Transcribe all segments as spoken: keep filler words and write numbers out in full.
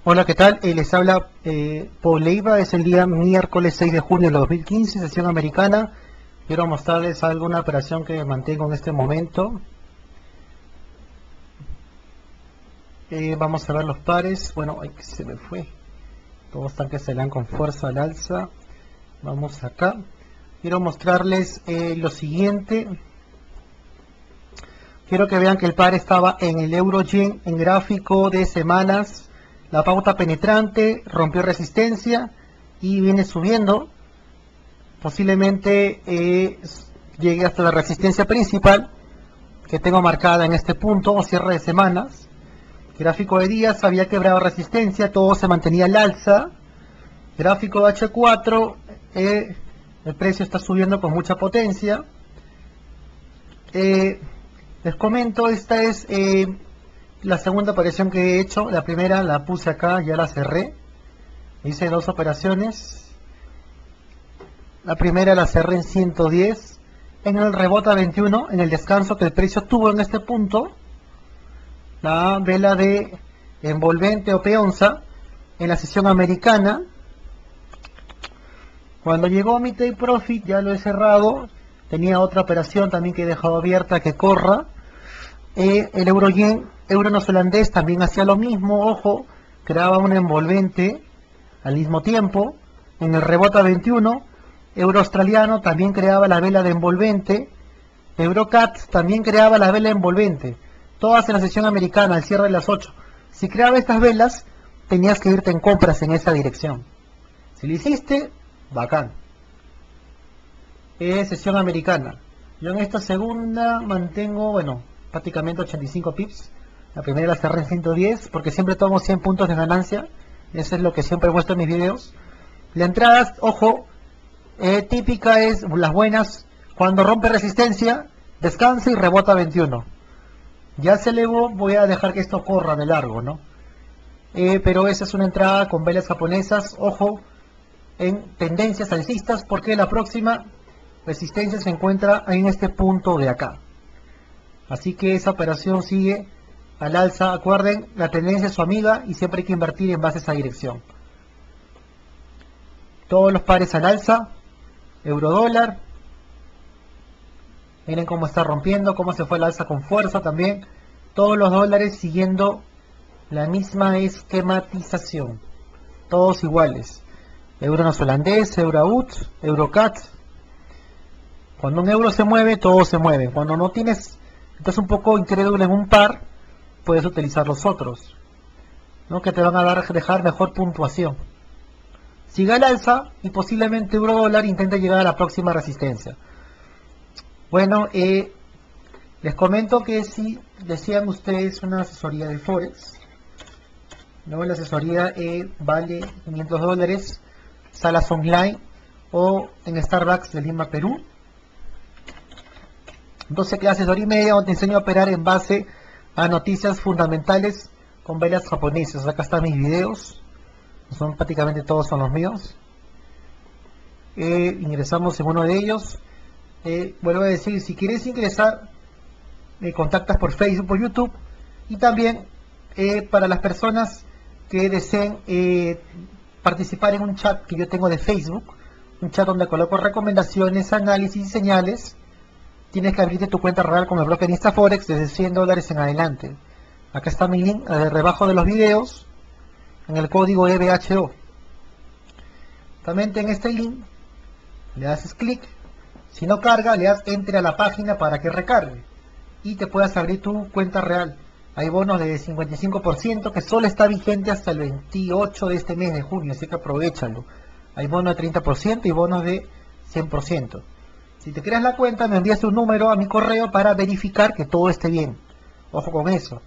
Hola, ¿qué tal? Eh, les habla eh, Paul Leiva. Es el día miércoles seis de junio de dos mil quince, sesión americana. Quiero mostrarles alguna operación que mantengo en este momento. Eh, vamos a ver los pares. Bueno, ay, que se me fue. Todos están que se le dan con fuerza al alza. Vamos acá. Quiero mostrarles eh, lo siguiente. Quiero que vean que el par estaba en el euro-yen en gráfico de semanas. La pauta penetrante rompió resistencia y viene subiendo. Posiblemente eh, llegue hasta la resistencia principal que tengo marcada en este punto o cierre de semanas. Gráfico de días había quebrado resistencia, todo se mantenía al alza. Gráfico de hache cuatro, eh, el precio está subiendo con mucha potencia. Eh, les comento, esta es eh, la segunda operación que he hecho. La primera la puse acá, ya la cerré. Hice dos operaciones. La primera la cerré en ciento diez. En el rebote a veintiuno, en el descanso que el precio tuvo en este punto. La vela de envolvente o peonza en la sesión americana. Cuando llegó mi take profit, ya lo he cerrado. Tenía otra operación también que he dejado abierta que corra. Eh, el euro yen, euro neozelandés también hacía lo mismo. Ojo, creaba un envolvente al mismo tiempo. En el rebote a veintiuno, euro australiano también creaba la vela de envolvente. Eurocat también creaba la vela envolvente. Todas en la sesión americana, al cierre de las ocho. Si creaba estas velas, tenías que irte en compras en esa dirección. Si lo hiciste, bacán. Es sesión americana. Yo en esta segunda mantengo, bueno, prácticamente ochenta y cinco pips. La primera la cerré en ciento diez, porque siempre tomo cien puntos de ganancia. Eso es lo que siempre muestro en mis videos. La entrada, ojo, eh, típica es las buenas. Cuando rompe resistencia, descansa y rebota a veintiuno. Ya se elevó, voy a dejar que esto corra de largo, ¿no? Eh, pero esa es una entrada con velas japonesas. Ojo, en tendencias alcistas, porque la próxima resistencia se encuentra en este punto de acá. Así que esa operación sigue al alza. Acuerden, la tendencia es su amiga y siempre hay que invertir en base a esa dirección. Todos los pares al alza. Euro dólar. Miren cómo está rompiendo, cómo se fue al alza con fuerza también. Todos los dólares siguiendo la misma esquematización. Todos iguales. Euro neozelandés, euro A U D, Eurocat. Cuando un euro se mueve, todos se mueven. Cuando no tienes, estás un poco incrédulo en un par, puedes utilizar los otros, ¿no? Que te van a dar, dejar mejor puntuación. Siga al alza y posiblemente euro dólar intente llegar a la próxima resistencia. Bueno, eh, les comento que si desean ustedes una asesoría de Forex, ¿no? La asesoría eh, vale quinientos dólares, salas online o en Starbucks de Lima, Perú. doce clases de hora y media donde te enseño a operar en base a noticias fundamentales con velas japonesas. Acá están mis videos, son prácticamente todos son los míos. Eh, ingresamos en uno de ellos. Eh, vuelvo a decir, si quieres ingresar, me contactas por Facebook, por YouTube, y también eh, para las personas que deseen eh, participar en un chat que yo tengo de Facebook, un chat donde coloco recomendaciones, análisis y señales. Tienes que abrirte tu cuenta real con el broker InstaForex desde cien dólares en adelante. Acá está mi link eh, debajo de los videos en el código E B H O. También en este link le haces clic. Si no carga, le das enter a la página para que recargue y te puedas abrir tu cuenta real. Hay bonos de cincuenta y cinco por ciento que solo está vigente hasta el veintiocho de este mes de junio, así que aprovechalo. Hay bonos de treinta por ciento y bonos de cien por ciento. Si te creas la cuenta, me envías un número a mi correo para verificar que todo esté bien. Ojo con eso.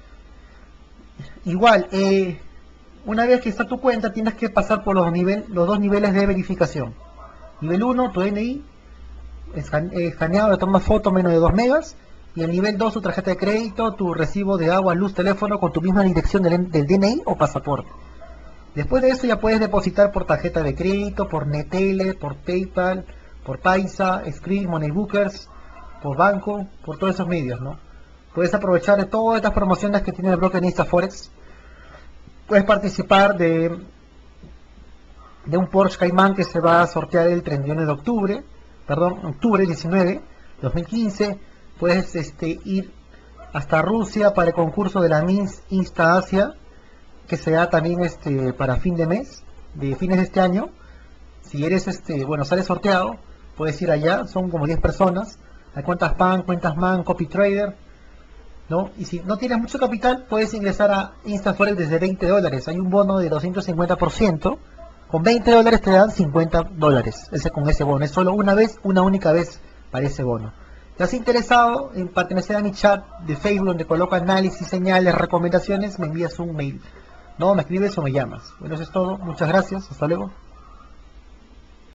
Igual, eh, una vez que está tu cuenta, tienes que pasar por los, nivel, los dos niveles de verificación. Nivel uno, tu D N I, escaneado de toma foto menos de dos megas. Y el nivel dos, tu tarjeta de crédito, tu recibo de agua, luz, teléfono con tu misma dirección del, del D N I o pasaporte. Después de eso ya puedes depositar por tarjeta de crédito, por Netele, por PayPal, por Paisa, Skrill, Moneybookers, por banco, por todos esos medios, ¿no? Puedes aprovechar de todas estas promociones que tiene el broker InstaForex puedes participar de, de un Porsche Cayman que se va a sortear el treinta y uno de octubre, perdón, octubre diecinueve, dos mil quince. Puedes este, ir hasta Rusia para el concurso de la Miss Insta Asia, que se da también este, para fin de mes, de fines de este año. Si eres, este, bueno, sales sorteado, puedes ir allá, son como diez personas. Hay cuentas PAN, cuentas MAN, Copy Trader, ¿no? Y si no tienes mucho capital, puedes ingresar a InstaForex desde veinte dólares. Hay un bono de doscientos cincuenta por ciento. Con veinte dólares te dan cincuenta dólares ese, con ese bono. Es solo una vez, una única vez para ese bono. ¿Estás interesado en pertenecer a mi chat de Facebook donde coloco análisis, señales, recomendaciones? Me envías un mail. No, me escribes o me llamas. Bueno, eso es todo. Muchas gracias. Hasta luego.